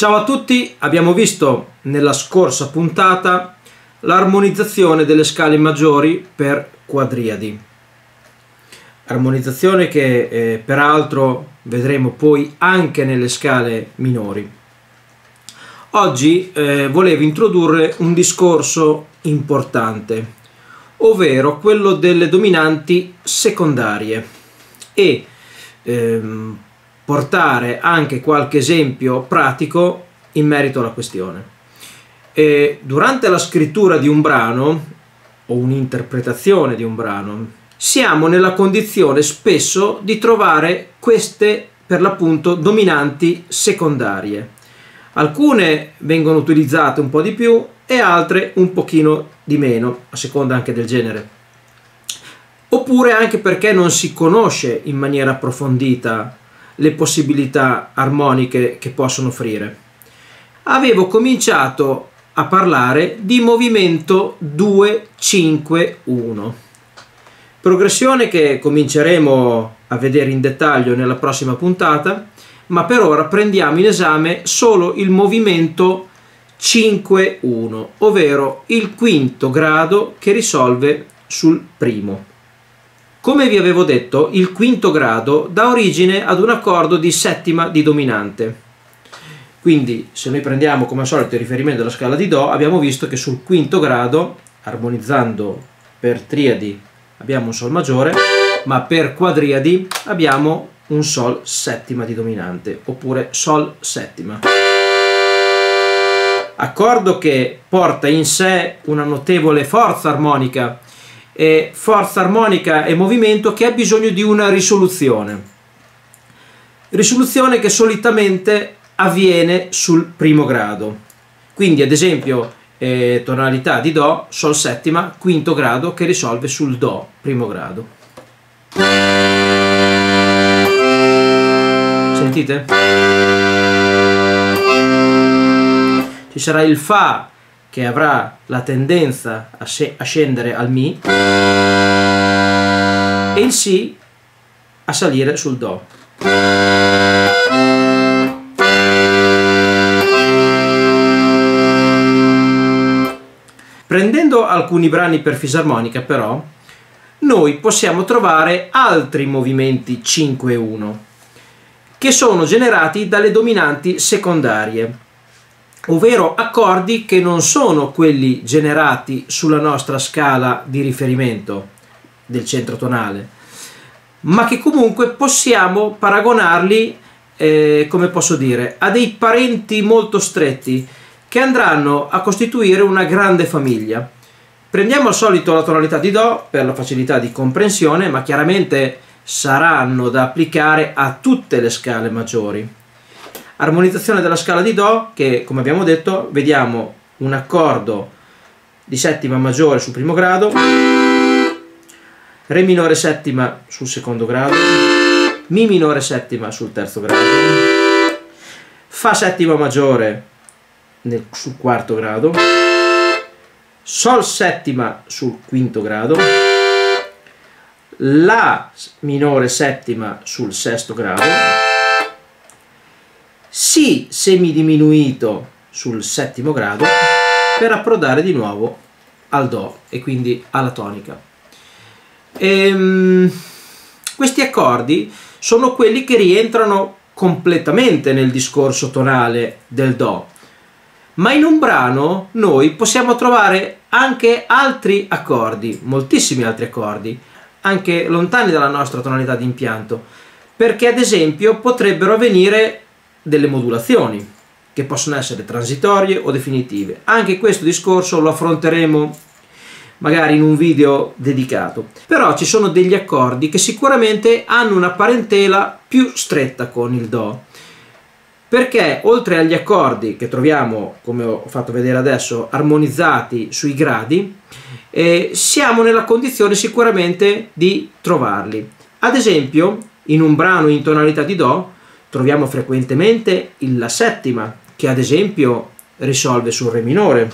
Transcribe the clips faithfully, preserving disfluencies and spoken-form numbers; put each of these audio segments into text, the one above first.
Ciao a tutti, abbiamo visto nella scorsa puntata l'armonizzazione delle scale maggiori per quadriadi. Armonizzazione che eh, peraltro vedremo poi anche nelle scale minori. Oggi eh, volevo introdurre un discorso importante, ovvero quello delle dominanti secondarie e ehm, portare anche qualche esempio pratico in merito alla questione. E durante la scrittura di un brano o un'interpretazione di un brano siamo nella condizione spesso di trovare queste per l'appunto dominanti secondarie. Alcune vengono utilizzate un po' di più e altre un pochino di meno, a seconda anche del genere. Oppure anche perché non si conosce in maniera approfondita le possibilità armoniche che possono offrire. Avevo cominciato a parlare di movimento due cinque uno, progressione che cominceremo a vedere in dettaglio nella prossima puntata, ma per ora prendiamo in esame solo il movimento cinque uno, ovvero il quinto grado che risolve sul primo. Come vi avevo detto, il quinto grado dà origine ad un accordo di settima di dominante. Quindi, se noi prendiamo come al solito il riferimento della scala di Do, abbiamo visto che sul quinto grado, armonizzando per triadi, abbiamo un Sol maggiore, ma per quadriadi abbiamo un Sol settima di dominante, oppure Sol settima. Accordo che porta in sé una notevole forza armonica, e forza armonica e movimento che ha bisogno di una risoluzione. Risoluzione che solitamente avviene sul primo grado. Quindi ad esempio eh, tonalità di Do, Sol settima, quinto grado che risolve sul Do, primo grado. Sentite? Ci sarà il Fa che avrà la tendenza a, a scendere al Mi e il Si a salire sul Do. Prendendo alcuni brani per fisarmonica però, noi possiamo trovare altri movimenti cinque uno che sono generati dalle dominanti secondarie, ovvero accordi che non sono quelli generati sulla nostra scala di riferimento del centro tonale, ma che comunque possiamo paragonarli, eh, come posso dire, a dei parenti molto stretti che andranno a costituire una grande famiglia. Prendiamo al solito la tonalità di Do per la facilità di comprensione, ma chiaramente saranno da applicare a tutte le scale maggiori. Armonizzazione della scala di Do che, come abbiamo detto, vediamo un accordo di settima maggiore sul primo grado, Re minore settima sul secondo grado, Mi minore settima sul terzo grado, Fa settima maggiore nel, sul quarto grado, Sol settima sul quinto grado, La minore settima sul sesto grado, Si semidiminuito sul settimo grado per approdare di nuovo al Do e quindi alla tonica. Ehm, questi accordi sono quelli che rientrano completamente nel discorso tonale del Do, ma in un brano noi possiamo trovare anche altri accordi, moltissimi altri accordi, anche lontani dalla nostra tonalità di impianto, perché ad esempio potrebbero avvenire delle modulazioni che possono essere transitorie o definitive. Anche questo discorso lo affronteremo magari in un video dedicato. Però ci sono degli accordi che sicuramente hanno una parentela più stretta con il Do, perché oltre agli accordi che troviamo, come ho fatto vedere adesso, armonizzati sui gradi, eh, siamo nella condizione sicuramente di trovarli. Ad esempio, in un brano in tonalità di Do troviamo frequentemente il La settima, che ad esempio risolve sul Re minore.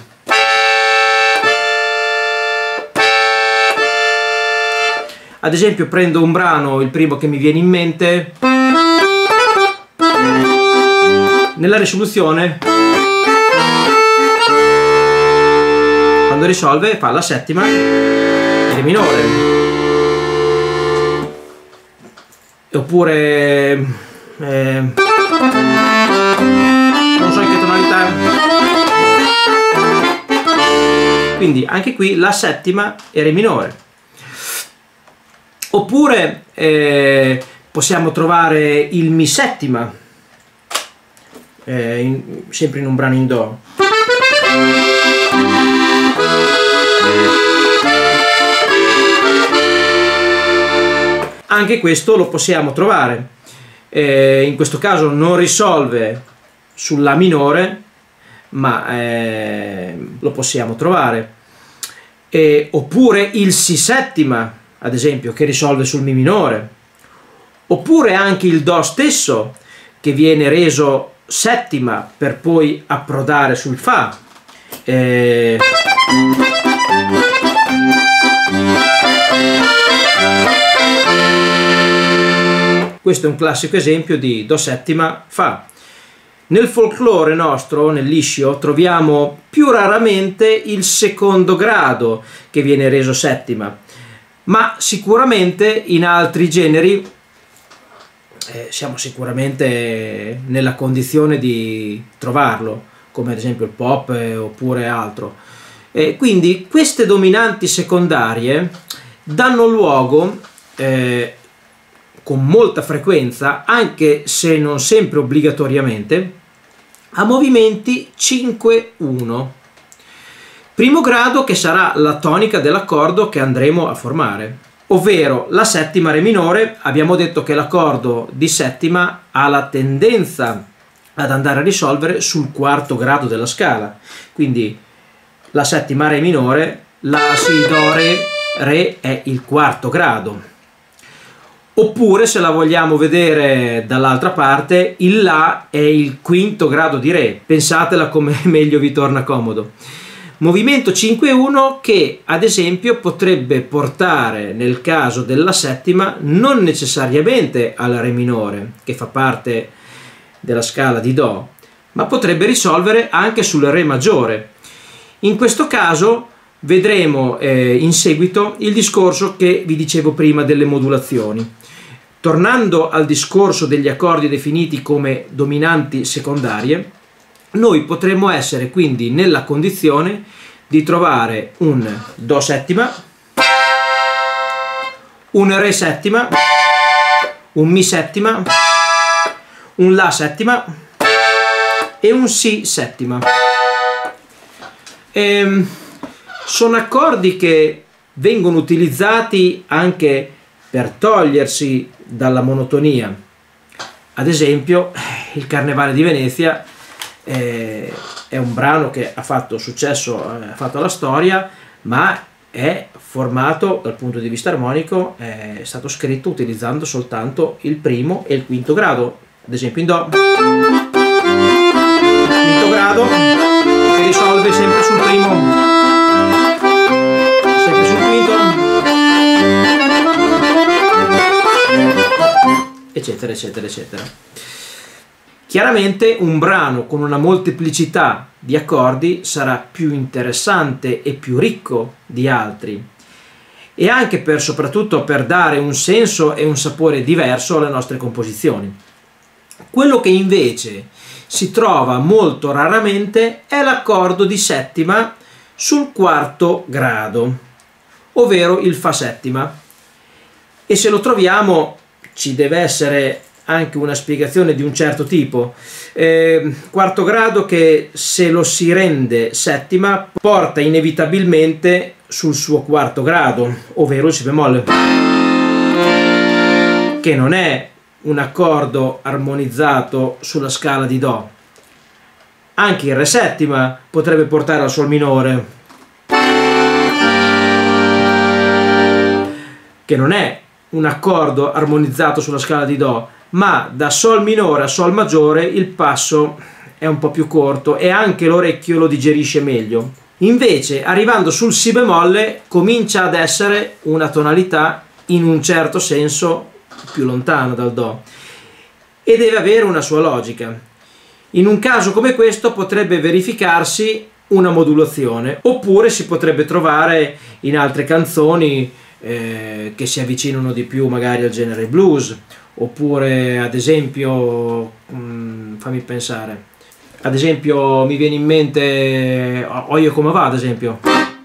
Ad esempio prendo un brano, il primo che mi viene in mente, nella risoluzione, quando risolve fa la settima e Re minore, oppure eh, non so in che tonalità, quindi anche qui la settima e Re minore. Oppure eh, possiamo trovare il Mi settima, eh, in, sempre in un brano in Do. Anche questo lo possiamo trovare, eh, in questo caso non risolve sulla minore, ma eh, lo possiamo trovare. Eh, oppure il Si settima, ad esempio, che risolve sul Mi minore, oppure anche il Do stesso, che viene reso settima per poi approdare sul Fa. Eh... Questo è un classico esempio di Do settima Fa. Nel folklore nostro, nel liscio, troviamo più raramente il secondo grado che viene reso settima, ma sicuramente in altri generi eh, siamo sicuramente nella condizione di trovarlo, come ad esempio il pop eh, oppure altro. Eh, quindi queste dominanti secondarie danno luogo eh, con molta frequenza, anche se non sempre obbligatoriamente, a movimenti cinque uno. Primo grado, che sarà la tonica dell'accordo che andremo a formare, ovvero la settima Re minore. Abbiamo detto che l'accordo di settima ha la tendenza ad andare a risolvere sul quarto grado della scala, quindi la settima Re minore, La, Si, Do, Re, Re è il quarto grado. Oppure, se la vogliamo vedere dall'altra parte, il La è il quinto grado di Re. Pensatela come meglio vi torna comodo. Movimento cinque uno che, ad esempio, potrebbe portare, nel caso della settima, non necessariamente al Re minore, che fa parte della scala di Do, ma potrebbe risolvere anche sul Re maggiore. In questo caso vedremo eh, in seguito il discorso che vi dicevo prima delle modulazioni. Tornando al discorso degli accordi definiti come dominanti secondarie, noi potremmo essere quindi nella condizione di trovare un Do settima, un Re settima, un Mi settima, un La settima e un Si settima. E sono accordi che vengono utilizzati anche per togliersi dalla monotonia. Ad esempio, il Carnevale di Venezia eh, è un brano che ha fatto successo, ha fatto la storia, ma è formato dal punto di vista armonico, è stato scritto utilizzando soltanto il primo e il quinto grado. Ad esempio in Do, quinto grado, che risolve sempre sul primo, sempre sul quinto, eccetera eccetera eccetera. Chiaramente un brano con una molteplicità di accordi sarà più interessante e più ricco di altri, e anche per soprattutto per dare un senso e un sapore diverso alle nostre composizioni. Quello che invece si trova molto raramente è l'accordo di settima sul quarto grado, ovvero il Fa settima, e se lo troviamo ci deve essere anche una spiegazione di un certo tipo. Eh, quarto grado che, se lo si rende settima, porta inevitabilmente sul suo quarto grado, ovvero il Si bemolle, che non è un accordo armonizzato sulla scala di Do. Anche il Re settima potrebbe portare al Sol minore, che non è un accordo armonizzato sulla scala di Do, ma da Sol minore a Sol maggiore il passo è un po' più corto e anche l'orecchio lo digerisce meglio. Invece, arrivando sul Si bemolle, comincia ad essere una tonalità in un certo senso più lontana dal Do, e deve avere una sua logica. In un caso come questo potrebbe verificarsi una modulazione, oppure si potrebbe trovare in altre canzoni eh, che si avvicinano di più magari al genere blues, oppure ad esempio, mh, fammi pensare, ad esempio mi viene in mente Oye come va, ad esempio.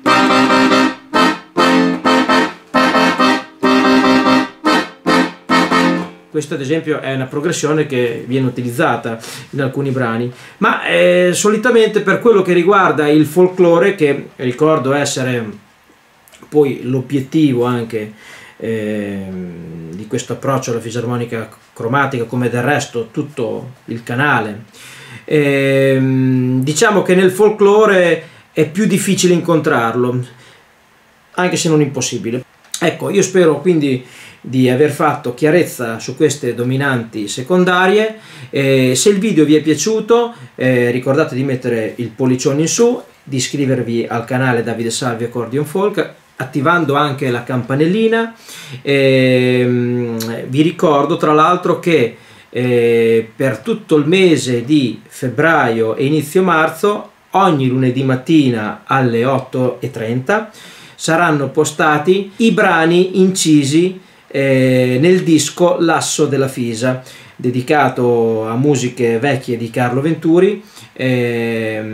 Questa ad esempio è una progressione che viene utilizzata in alcuni brani, ma eh, solitamente per quello che riguarda il folklore, che ricordo essere poi l'obiettivo anche eh, di questo approccio alla fisarmonica cromatica, come del resto tutto il canale, eh, diciamo che nel folklore è più difficile incontrarlo, anche se non impossibile. Ecco, io spero quindi di aver fatto chiarezza su queste dominanti secondarie. Eh, se il video vi è piaciuto eh, ricordate di mettere il pollicione in su, di iscrivervi al canale Davide Salvi Accordion Folk, attivando anche la campanellina. Eh, vi ricordo tra l'altro che eh, per tutto il mese di febbraio e inizio marzo, ogni lunedì mattina alle otto e trenta saranno postati i brani incisi eh, nel disco L'asso della Fisa, dedicato a musiche vecchie di Carlo Venturi, eh,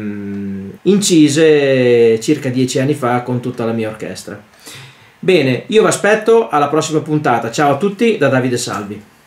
incise circa dieci anni fa con tutta la mia orchestra. Bene, io vi aspetto alla prossima puntata. Ciao a tutti da Davide Salvi.